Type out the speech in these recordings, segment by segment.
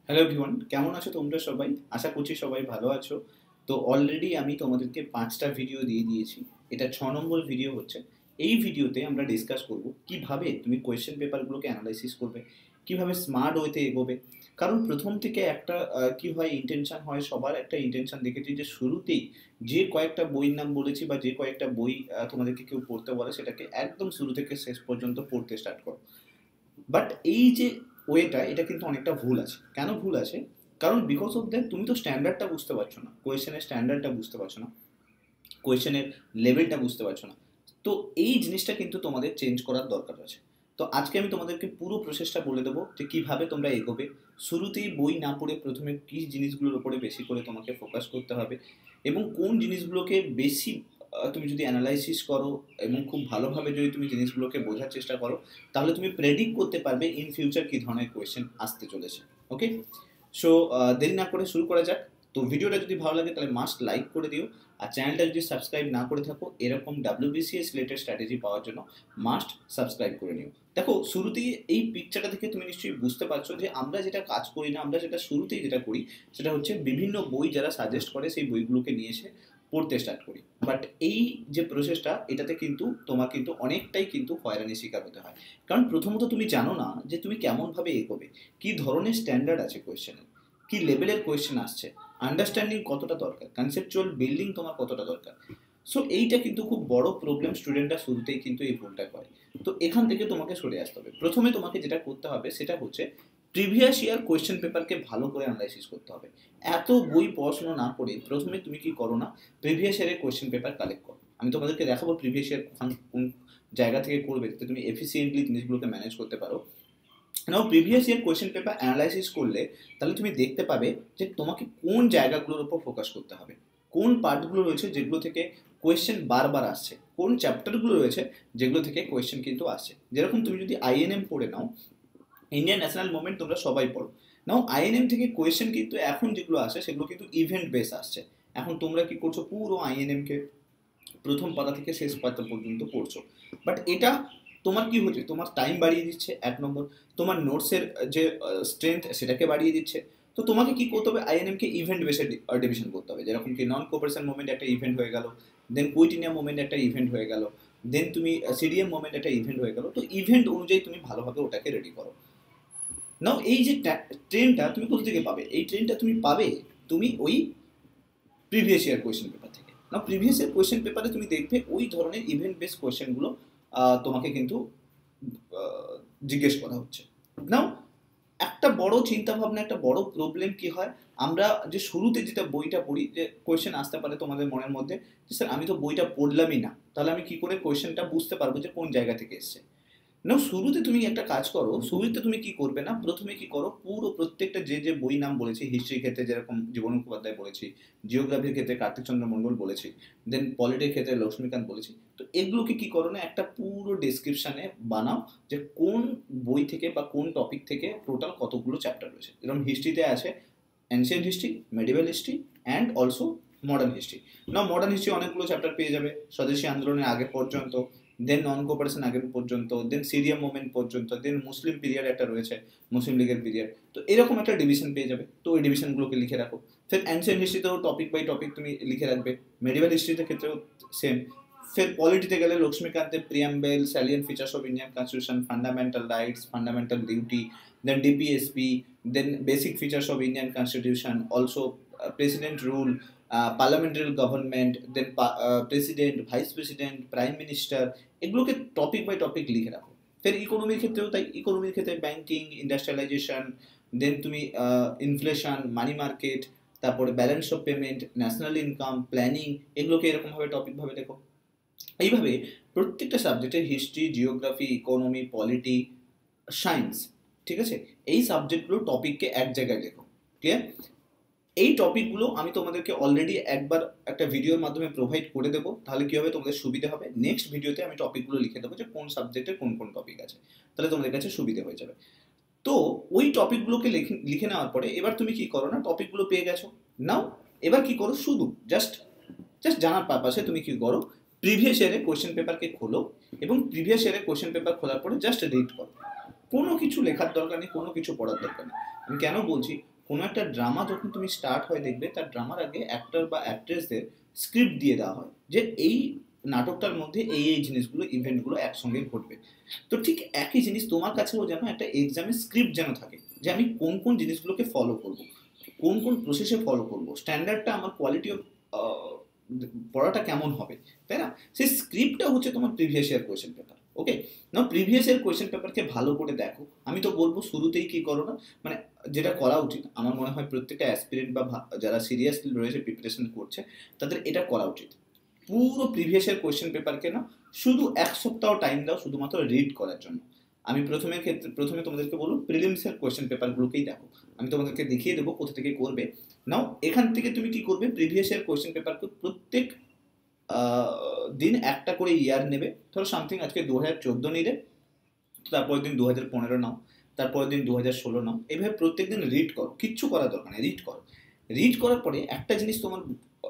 Hello everyone, কেমন আছো তোমরা সবাই? আশা করছি সবাই ভালো আছো। তো অলরেডি আমি তোমাদেরকে ৫টা ভিডিও দিয়ে দিয়েছি। এটা ৬ নম্বর ভিডিও হচ্ছে। এই ভিডিওতে আমরা ডিসকাস করব কিভাবে তুমি কোয়েশ্চেন পেপারগুলোকে অ্যানালাইসিস করবে, কিভাবে স্মার্ট ওয়েতে এগোবে। কারণ প্রথম থেকে একটা কি হয় ইনটেনশন হয়, সবার একটা ইনটেনশন দেখেছি যে শুরুতেই যে কয়েকটা বইয়ের নাম বলেছি বা যে কয়েকটা বই তোমাদেরকে কেউ পড়তে বলে সেটাকে একদম শুরু থেকে শেষ পর্যন্ত পড়তে স্টার্ট করো। বাট এই যে ওয়েটা এটা কিন্তু অনেকটা ভুল আছে। কেন ভুল আছে? কারণ বিকজ অফ দ্যাট তুমি তো স্ট্যান্ডার্ডটা বুঝতে পারছো না, কোয়েশ্চেনের স্ট্যান্ডার্ডটা বুঝতে পারছো না, কোয়েশ্চেনের লেভেলটা বুঝতে পারছো না। তো এই জিনিসটা কিন্তু তোমাদের চেঞ্জ করার দরকার আছে। তো আজকে আমি তোমাদেরকে পুরো প্রসেসটা বলে দেবো যে কীভাবে তোমরা এগোবে। শুরুতেই বই না পড়ে প্রথমে কী জিনিসগুলোর উপরে বেশি করে তোমাকে ফোকাস করতে হবে এবং কোন জিনিসগুলোকে বেশি তুমি যদি অ্যানালাইসিস করো এবং খুব ভালোভাবে যদি তুমি জিনিসগুলোকে বোঝার চেষ্টা করো, তাহলে তুমি প্রেডিক্ট করতে পারবে ইন ফিউচার কী ধরনের কোয়েশ্চেন আসতে চলেছে। ওকে, সো দেরি না করে শুরু করা যাক। তো ভিডিওটা যদি ভালো লাগে তাহলে মাস্ট লাইক করে দিও, আর চ্যানেলটা যদি সাবস্ক্রাইব না করে থাকো এরকম WBCS রিলেটেড স্ট্র্যাটেজি পাওয়ার জন্য মাস্ট সাবস্ক্রাইব করে নিও। দেখো, শুরুতেই এই পিকচারটা থেকে তুমি নিশ্চয়ই বুঝতে পারছো যে আমরা যেটা কাজ করি না, আমরা যেটা শুরুতেই যেটা করি সেটা হচ্ছে বিভিন্ন বই যারা সাজেস্ট করে সেই বইগুলোকে নিয়ে এসে পড়তে স্টার্ট করি। বাট এই যে প্রসেসটা এটাতে কিন্তু তোমার কিন্তু অনেকটাই কিন্তু হয়রানির শিকার হতে হয়। কারণ প্রথমত তুমি জানো না যে তুমি কেমনভাবে এগোবে, কী ধরনের স্ট্যান্ডার্ড আছে কোয়েশ্চেনের, কী লেভেলের কোয়েশ্চেন আসছে, আন্ডারস্ট্যান্ডিং কতটা দরকার, কনসেপচুয়াল বিল্ডিং তোমার কতটা দরকার। সো এইটা কিন্তু খুব বড় প্রবলেম, স্টুডেন্টরা শুরুতেই কিন্তু এই ভুলটা করে। তো এখান থেকে তোমাকে সরে আসতে হবে। প্রথমে তোমাকে যেটা করতে হবে সেটা হচ্ছে প্রিভিয়াস ইয়ার কোয়েশ্চেন পেপারকে ভালো করে অ্যানালাইসিস করতে হবে। এত বই পড়াশোনা না করে প্রথমে তুমি কি করো না, প্রিভিয়াস ইয়ারের কোয়েশ্চেন পেপার কালেক্ট করো। আমি তোমাদেরকে দেখাবো প্রিভিয়াস ইয়ার কোন জায়গা থেকে করবে যাতে তুমি এফিসিয়েন্টলি জিনিসগুলোকে ম্যানেজ করতে পারো। Now previous year question paper analysis করলে তাহলে তুমি দেখতে পাবে যে তোমাকে কোন জায়গাগুলোর উপর ফোকাস করতে হবে, কোন পার্টগুলো রয়েছে যেগুলো থেকে কোয়েশ্চেন বারবার আসছে, কোন চ্যাপ্টারগুলো রয়েছে যেগুলো থেকে কোয়েশ্চেন কিন্তু আসছে। যেরকম তুমি যদি INM পড়ে নাও, ইন্ডিয়ান ন্যাশনাল মুভমেন্ট, তোমরা সবাই পড়ো নাও, INM থেকে কোয়েশ্চেন কিন্তু এখন যেগুলো আসে সেগুলো কিন্তু ইভেন্ট বেস আসছে। এখন তোমরা কি করছো, পুরো INM-কে প্রথম পাতা থেকে শেষ পাতা পর্যন্ত পড়ছো। বাট এটা তোমার কি হচ্ছে, তোমার টাইম বাড়িয়ে দিচ্ছে এক নম্বর, তোমার নোটসের যে স্ট্রেংথ সেটাকে বাড়িয়ে দিচ্ছে। তো তোমাকে কি করতে হবে, INM-কে ইভেন্ট বেসে ডিভিশন করতে হবে। যেরকম কি নন কোঅপারেশন মুভমেন্ট একটা ইভেন্ট হয়ে গেল, দেন কুইটিনিয়া মুভমেন্ট একটা ইভেন্ট হয়ে গেল, দেন তুমি CDM মুভমেন্ট একটা ইভেন্ট হয়ে গেল। তো ইভেন্ট অনুযায়ী তুমি ভালোভাবে ওটাকে রেডি করো। নাও এই যে ট্রেনটা তুমি কোথা থেকে পাবে, এই ট্রেনটা তুমি পাবে তুমি ওই প্রিভিয়াস ইয়ার কোয়েশ্চেন পেপার থেকে। না, প্রিভিয়াস ইয়ার কোয়েশ্চেন পেপারে তুমি দেখবে ওই ধরনের ইভেন্ট বেস কোয়েশ্চেনগুলো তোমাকে কিন্তু জিজ্ঞেস করা হচ্ছে। নাও একটা বড় চিন্তা ভাবনা, একটা বড় প্রবলেম কি হয়, আমরা যে শুরুতে যেটা বইটা পড়ি, যে কোয়েশ্চেন আসতে পারে তোমাদের মনের মধ্যে যে স্যার আমি তো বইটা পড়লামই না, তাহলে আমি কি করে কোয়েশ্চেনটা বুঝতে পারবো যে কোন জায়গা থেকে এসছে। না, শুরুতে তুমি একটা কাজ করো, শুরুতে তুমি কি করবে না, প্রথমে কি করো, পুরো প্রত্যেকটা যে যে বই নাম বলেছি, হিস্ট্রির ক্ষেত্রে যেরকম জীবন মুখোপাধ্যায় বলেছি, জিওগ্রাফির ক্ষেত্রে কার্তিক চন্দ্র মণ্ডল বলেছি, দেন পলিটির ক্ষেত্রে লক্ষ্মীকান্ত বলেছি। তো এগুলোকে কি করো না, একটা পুরো ডেসক্রিপশানে বানাও যে কোন বই থেকে বা কোন টপিক থেকে টোটাল কতগুলো চ্যাপ্টার রয়েছে। যেরকম হিস্ট্রিতে আছে ancient history, medieval history and also modern history. না, মডার্ন হিস্ট্রি অনেকগুলো চ্যাপ্টার পেয়ে যাবে, স্বদেশী আন্দোলনের আগে পর্যন্ত, দেন নন কোঅপারেশন আগের পর্যন্ত, দেন সিরিয়া মুভমেন্ট পর্যন্ত, দেন মুসলিম পিরিয়ড একটা রয়েছে, মুসলিম লীগের পিরিয়ড। তো এরকম একটা ডিভিশন পেয়ে যাবে, তো ওই ডিভিশনগুলোকে লিখে রাখো। ফের অ্যানশিয়েন্ট হিস্ট্রিতেও টপিক বাই টপিক তুমি লিখে রাখবে, মেডিভেল হিস্ট্রিতে ক্ষেত্রেও সেম। ফের পলিটিতে গেলে লক্ষ্মীকান্তের preamble, salient features of Indian constitution, fundamental rights, fundamental duty, then DPSP, then basic features of Indian constitution, also president rule, parliamentary government, then president, vice president, prime minister, এগুলোকে topic by topic লিখে রাখো। ফের ইকোনমির ক্ষেত্রেও তাই, ইকোনমির ক্ষেত্রে banking, industrialisation, then তুমি inflation, money market, তারপরে balance of payment, national income, planning, এগুলোকে এরকমভাবে টপিকভাবে দেখো। এইভাবে প্রত্যেকটা সাবজেক্টের history, geography, economy, polity, science, ঠিক আছে, এই সাবজেক্টগুলো টপিককে এক জায়গায় লেখো। ক্লিয়ার? এই টপিকগুলো আমি তোমাদেরকে অলরেডি একবার একটা ভিডিওর মাধ্যমে প্রোভাইড করে দেবো, তাহলে কী হবে তোমাদের সুবিধা হবে। নেক্সট ভিডিওতে আমি টপিকগুলো লিখে দেবো যে কোন সাবজেক্টের কোন কোন টপিক আছে, তাহলে তোমাদের কাছে সুবিধা হয়ে যাবে। তো ওই টপিকগুলোকে লিখে নেওয়ার পরে এবার তুমি কি করো না, টপিকগুলো পেয়ে গেছো, নাও এবার কি করো, শুধু জাস্ট জাস্ট জানার পারপাসে তুমি কি করো, প্রিভিয়াস ইয়ারের কোয়েশ্চেন পেপারকে খোলো এবং প্রিভিয়াস ইয়ারের কোয়েশ্চেন পেপার খোলার পরে জাস্ট রিড করো। কোনো কিছু লেখার দরকার নেই, কোনো কিছু পড়ার দরকার নেই। আমি কেন বলছি, কোনো একটা ড্রামা যখন তুমি স্টার্ট হয় দেখবে তার ড্রামার আগে অ্যাক্টর বা অ্যাক্ট্রেসদের স্ক্রিপ্ট দিয়ে দেওয়া হয় যে এই নাটকটার মধ্যে এই জিনিসগুলো ইভেন্টগুলো একসঙ্গে ঘটবে। তো ঠিক একই জিনিস তোমার কাছেও যেন একটা এক্সামের স্ক্রিপ্ট যেন থাকে, যে আমি কোন কোন জিনিসগুলোকে ফলো করব, কোন কোন প্রসেসে ফলো করব, স্ট্যান্ডার্ডটা আমার কোয়ালিটি অফ পড়াটা কেমন হবে, তাই না? সেই স্ক্রিপ্টটা হচ্ছে তোমার previous year question paper. Okay, না প্রিভিয়াস ইয়ার কোয়েশ্চেন পেপারকে ভালো করে দেখো। আমি তো বলবো শুরুতেই কি করো না, মানে যেটা করা উচিত আমার মনে হয় প্রত্যেকটা অ্যাসপিরেন্ট বা যারা সিরিয়াসলি রয়েছে প্রিপারেশন করছে তাদের এটা করা উচিত। পুরো প্রিভিয়াস ইয়ার কোয়েশ্চেন পেপারকে না শুধু এক সপ্তাহ টাইম দাও শুধুমাত্র রিড করার জন্য। আমি প্রথমে তোমাদেরকে বলবো প্রিলিমসের কোয়েশ্চেন পেপারগুলোকেই দেখো, আমি তোমাদেরকে দেখিয়ে দেবো কোথা থেকে করবে। নাও এখান থেকে তুমি কি করবে, প্রিভিয়াস ইয়ার কোয়েশ্চেন পেপারকে প্রত্যেক দিন একটা করে ইয়ার নেবে। ধরো সামথিং আজকে 2014 নিলে, তারপরের দিন 2015 নাও, তারপরের দিন 2016 নাও, এইভাবে প্রত্যেক দিন রিড করো, কিচ্ছু করার দরকার নেই, রিড করো। রিড করার পরে একটা জিনিস তোমার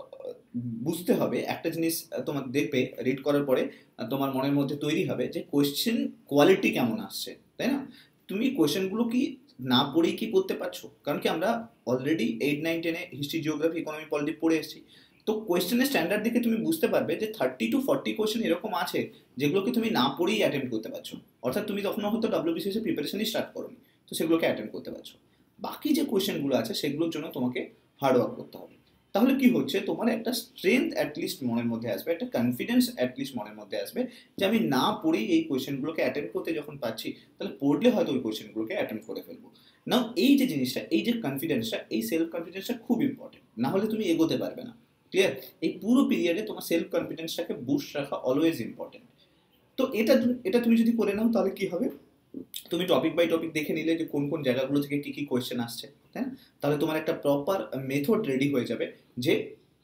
বুঝতে হবে, একটা জিনিস তোমার দেখবে রিড করার পরে তোমার মনের মধ্যে তৈরি হবে যে কোয়েশ্চেন কোয়ালিটি কেমন আসছে, তাই না? তুমি কোয়েশ্চেনগুলো কি না পড়েই কি করতে পারছো? কারণ কি আমরা অলরেডি 8, 9, 10-এ হিস্ট্রি, জিওগ্রাফি, ইকোনমি, পলিটি পড়ে এসেছি। তো কোয়েশ্চেনের স্ট্যান্ডার্ড দেখে তুমি বুঝতে পারবে যে 30 to 40 কোয়েশ্চেন এরকম আছে যেগুলোকে তুমি না পড়েই অ্যাটেম্প করতে পারছো। অর্থাৎ তুমি তখন হয়তো WBCS এর প্রিপারেশনই স্টার্ট করোনি, তো সেগুলোকে অ্যাটেম্প করতে পারছো। বাকি যে কোয়েশ্চেনগুলো আছে সেগুলোর জন্য তোমাকে হার্ড ওয়ার্ক করতে হবে। তাহলে কি হচ্ছে, তোমার একটা স্ট্রেংথ অ্যাটলিস্ট মনের মধ্যে আসবে, একটা কনফিডেন্স অ্যাটলিস্ট মনের মধ্যে আসবে যে আমি না পড়েই এই কোয়েশ্চেনগুলোকে অ্যাটেম্প করতে যখন পাচ্ছি, তাহলে পড়লে হয়তো ওই কোয়েশ্চেনগুলোকে অ্যাটেম্প করে ফেলবো। নাও এই যে জিনিসটা, এই যে কনফিডেন্সটা, এই সেলফ কনফিডেন্সটা খুব ইম্পর্টেন্ট, না হলে তুমি এগোতে পারবে না। ক্লিয়ার? এই পুরো পিরিয়ডে তোমার সেলফ কনফিডেন্সটাকে বুস্ট রাখা অলওয়েজ ইম্পর্টেন্ট। তো এটা তুমি যদি করে নাও তাহলে কি হবে, তুমি টপিক বাই টপিক দেখে নিলে যে কোন কোন জায়গাগুলো থেকে কি কি কোয়েশ্চেন আসছে, তাই না? তাহলে তোমার একটা প্রপার মেথড রেডি হয়ে যাবে যে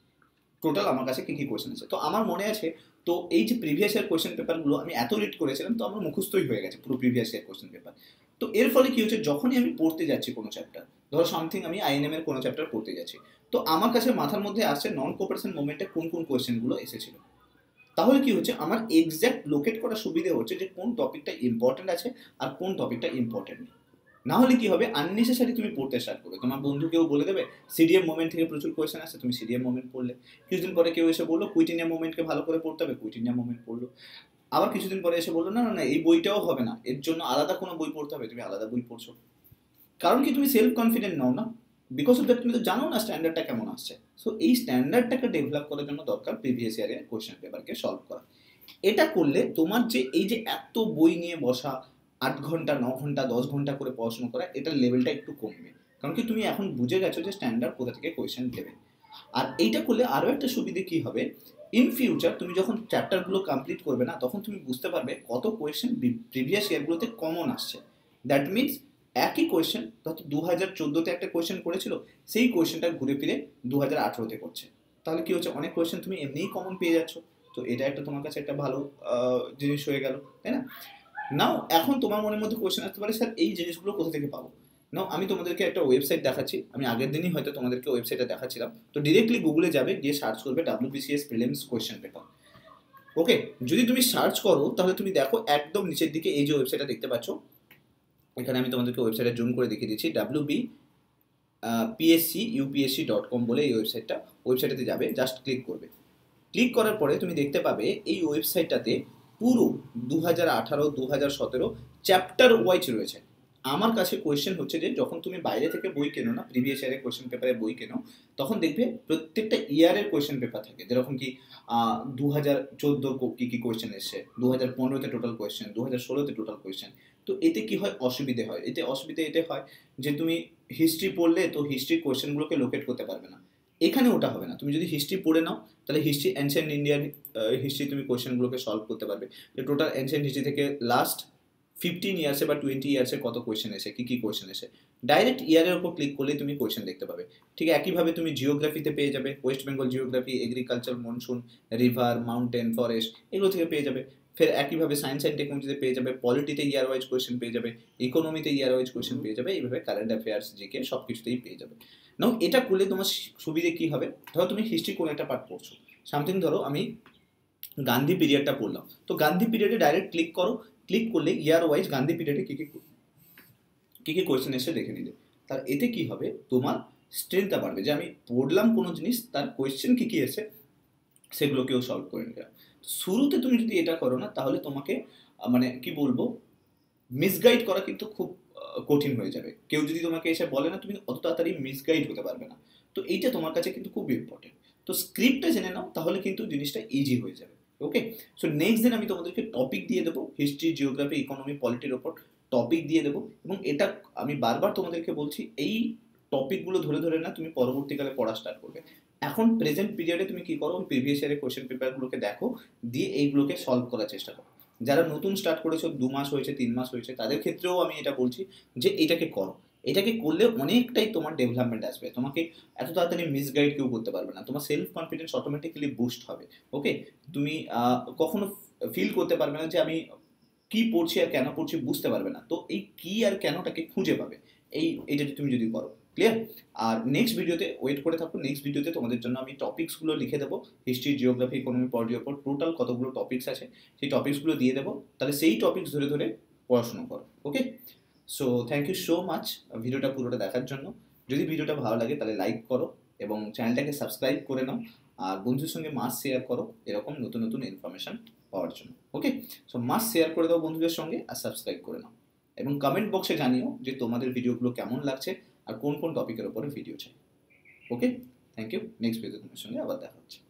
টোটাল আমার কাছে কি কি কোয়েশ্চেন আছে। তো আমার মনে আছে, তো এই যে প্রিভিয়াস ইয়ার কোয়েশ্চেন পেপারগুলো আমি এত রিড করেছিলাম, তো আমার মুখস্থই হয়ে গেছে পুরো প্রিভিয়াস ইয়ার কোয়েশ্চেন পেপার। তো এর ফলে কি হচ্ছে, যখনই আমি পড়তে যাচ্ছি কোনো চ্যাপ্টার, ধরো সামথিং আমি আইএনএম এর কোনো চ্যাপ্টার পড়তে যাচ্ছি, তো আমার কাছে মাথার মধ্যে আসছে নন কোঅপারেশন মুভমেন্টে কোন কোন কোয়েশ্চেনগুলো এসেছিল। তাহলে কি হচ্ছে, আমার এক্স্যাক্ট লোকেট করা সুবিধে হচ্ছে যে কোন টপিকটা ইম্পর্টেন্ট আছে আর কোন টপিকটা ইম্পর্টেন্ট নেই। না হলে কি হবে, আননেসেসারি তুমি পড়তে স্টার্ট করবে। তোমার বন্ধুকেও বলে দেবে সিডিএম মোমেন্ট থেকে প্রচুর কোয়েশ্চেন আসছে, তুমি সিডিএম মোমেন্ট পড়লে। কিছুদিন পরে কেউ এসে বললো কুইটিনিয়া মোমেন্টকে ভালো করে পড়তে হবে, কুইটিনিয়া মোমেন্ট পড়লো। আবার কিছুদিন পরে এসে বললো না না না এই বইটাও হবে না, এর জন্য আলাদা কোনো বই পড়তে হবে, তুমি আলাদা বই পড়ছো। কারণ কি, তুমি সেলফ কনফিডেন্ট নাও না, বিকজ অফ দ্যাট তুমি তো জানো না স্ট্যান্ডার্ডটা কেমন আসছে। সো এই স্ট্যান্ডার্ডটাকে ডেভেলপ করার জন্য দরকার প্রিভিয়াস ইয়ারের কোয়েশ্চেন পেপারকে সলভ করা। এটা করলে তোমার যে এই যে এত বই নিয়ে বসা, 8 ঘন্টা 9 ঘন্টা 10 ঘন্টা করে পড়াশোনা করা, এটার লেভেলটা একটু কমবে। কারণ কি তুমি এখন বুঝে গেছো যে স্ট্যান্ডার্ড কোথা থেকে কোয়েশ্চেন দেবে। আর এইটা করলে আরও একটা সুবিধে কি হবে, ইন ফিউচার তুমি যখন চ্যাপ্টারগুলো কমপ্লিট করবে না, তখন তুমি বুঝতে পারবে কত কোয়েশ্চেন প্রিভিয়াস ইয়ারগুলোতে কমন আসছে। দ্যাট মিনস একই কোয়েশ্চেন ধরো 2014-তে একটা কোয়েশ্চেন করেছিল, সেই কোয়েশ্চেনটা ঘুরে ফিরে 2018-তে করছে। তাহলে কি হচ্ছে, অনেক কোয়েশ্চেন তুমি এমনিই কমন পেয়ে যাচ্ছ। তো এটা একটা তোমার কাছে একটা ভালো জিনিস হয়ে গেল, তাই না? নাও এখন তোমার মনের মধ্যে কোয়েশ্চেন আসতে পারে, স্যার এই জিনিসগুলো কোথা থেকে পাবো? নাও আমি তোমাদেরকে একটা ওয়েবসাইট দেখাচ্ছি, আমি আগের দিনই হয়তো তোমাদেরকে ওয়েবসাইটটা দেখাচ্ছিলাম। তো ডিরেক্টলি গুগলে যাবে, গিয়ে সার্চ করবে WBCS prelims question paper. Okay, যদি তুমি সার্চ করো তাহলে তুমি দেখো একদম নিচের দিকে এই যে ওয়েবসাইটটা দেখতে পাচ্ছ, এখানে আমি তোমাদেরকে ওয়েবসাইটে জুম করে দেখিয়ে দিচ্ছি, WBPSCUPSC.com বলে এই ওয়েবসাইটটাতে যাবে, জাস্ট ক্লিক করবে। ক্লিক করার পরে তুমি দেখতে পাবে এই ওয়েবসাইটটাতে পুরো 2018, 2017 চ্যাপ্টার ওয়াইজ রয়েছে। আমার কাছে কোয়েশ্চেন হচ্ছে যে যখন তুমি বাইরে থেকে বই কেনো না, প্রিভিয়াস ইয়ারের কোয়েশ্চেন পেপারে বই কেনো, তখন দেখবে প্রত্যেকটা ইয়ারের কোয়েশ্চেন পেপার থাকে, যেরকম কি 2014 কি কি কোয়েশ্চেন এসছে, 2015-তে টোটাল কোয়েশ্চেন, 2016-তে টোটাল কোয়েশ্চেন। তো এতে কি হয়, অসুবিধে হয়, অসুবিধে এতে হয় যে তুমি হিস্ট্রি পড়লে তো হিস্ট্রি কোয়েশ্চেনগুলোকে লোকেট করতে পারবে না। এখানে ওটা হবে না, তুমি যদি হিস্ট্রি পড়ে নাও তাহলে হিস্ট্রি অ্যানশিয়েন্ট ইন্ডিয়ান হিস্ট্রি তুমি কোয়েশ্চেনগুলোকে সলভ করতে পারবে, যে টোটাল অ্যানশিয়েন্ট হিস্ট্রি থেকে লাস্ট 15 ইয়ার্সে বা 20 ইয়ার্সে কত কোয়েশ্চেন এসে, কী কী কোয়েশ্চেন এসে। ডাইরেক্ট ইয়ারের উপর ক্লিক করলেই তুমি কোয়েশ্চেন দেখতে পাবে। ঠিক একইভাবে তুমি জিওগ্রাফিতে পেয়ে যাবে, West Bengal geography, agriculture, monsoon, river, mountain, forest, এগুলো থেকে পেয়ে যাবে। ফের একইভাবে সায়েন্স অ্যান্ড টেকনোলজিতে পেয়ে যাবে, পলিটিতে ইয়ার ওয়াইজ কোয়েশ্চেন পেয়ে যাবে, ইকোনমিতে ইয়ার ওয়াইজ কোয়েশ্চেন পেয়ে যাবে, এইভাবে কারেন্ট অ্যাফেয়ার্স, জিকে সব কিছুতেই পেয়ে যাবে। নাও এটা করলে তোমার সুবিধে কী হবে, ধরো তুমি হিস্ট্রি কোনো একটা পার্ট পড়ছো, সামথিং ধরো আমি গান্ধী পিরিয়ডটা পড়লাম, তো গান্ধী পিরিয়ডে ডাইরেক্ট ক্লিক করো, ক্লিক করলে ইয়ার ওয়াইজ গান্ধী পিরিয়ডে কী কী কোয়েশ্চেন এসে দেখে নিলে। তার এতে কি হবে, তোমার স্ট্রেংথটা বাড়বে, যে আমি পড়লাম কোনো জিনিস, তার কোয়েশ্চেন কী কী এসে সেগুলোকেও সলভ করে নিলাম। শুরুতে তুমি যদি এটা করো না, তাহলে তোমাকে মানে কি বলবো, মিসগাইড করা কিন্তু খুব কঠিন হয়ে যাবে। কেউ যদি তোমাকে এসে বলে না, তুমি অত তাড়াতাড়ি মিসগাইড হতে পারবে না। তো এইটা তোমার কাছে কিন্তু খুব ইম্পর্টেন্ট। তো স্ক্রিপ্টটা জেনে নাও, তাহলে কিন্তু জিনিসটা ইজি হয়ে যাবে। ওকে, সো নেক্সট দিন আমি তোমাদেরকে টপিক দিয়ে দেবো, হিস্ট্রি, জিওগ্রাফি, ইকোনমি, পলিটির ওপর টপিক দিয়ে দেবো। এবং এটা আমি বারবার তোমাদেরকে বলছি, এই টপিকগুলো ধরে ধরে না তুমি পরবর্তীকালে পড়া স্টার্ট করবে। এখন প্রেজেন্ট পিরিয়ডে তুমি কি করো, প্রিভিয়াস ইয়ারের কোশ্চেন পেপারগুলোকে দেখো, দিয়ে এইগুলোকে সলভ করার চেষ্টা করো। যারা নতুন স্টার্ট করেছো, 2 মাস হয়েছে, 3 মাস হয়েছে, তাদের ক্ষেত্রেও আমি এটা বলছি যে এটাকে করো। এটাকে করলে অনেকটাই তোমার ডেভেলপমেন্ট আসবে, তোমাকে এত তাড়াতাড়ি মিসগাইড কেউ করতে পারবে না, তোমার সেলফ কনফিডেন্স অটোমেটিক্যালি বুস্ট হবে। ওকে, তুমি কখনো ফিল করতে পারবে না যে আমি কি পড়ছি আর কেন পড়ছি বুঝতে পারবে না। তো এই কি আর কেনটাকে খুঁজে পাবে এইটা তুমি যদি করো। ক্লিয়ার? আর নেক্সট ভিডিওতে ওয়েট করে থাকো, নেক্সট ভিডিওতে তোমাদের জন্য আমি টপিকসগুলো লিখে দেবো, হিস্ট্রি, জিওগ্রাফি, ইকোনমি, পলিটির ওপর টোটাল কতগুলো টপিকস আছে সেই টপিকসগুলো দিয়ে দেবো। তাহলে সেই টপিকস ধরে ধরে পড়াশোনা করো। Okay, so thank you so much ভিডিওটা পুরোটা দেখার জন্য। যদি ভিডিওটা ভালো লাগে তাহলে লাইক করো এবং চ্যানেলটাকে সাবস্ক্রাইব করে নাও। আর বন্ধুদের সঙ্গে মাস্ট শেয়ার করো এরকম নতুন নতুন ইনফরমেশন পাওয়ার জন্য। ওকে, সো মাস্ট শেয়ার করে দাও বন্ধুদের সঙ্গে আর সাবস্ক্রাইব করে নাও। এবং কমেন্ট বক্সে জানিও যে তোমাদের ভিডিওগুলো কেমন লাগছে আর কোন কোন টপিকের ওপরে ভিডিও চাই। Okay, thank you. Next video তোমার সঙ্গে আবার দেখা হচ্ছে।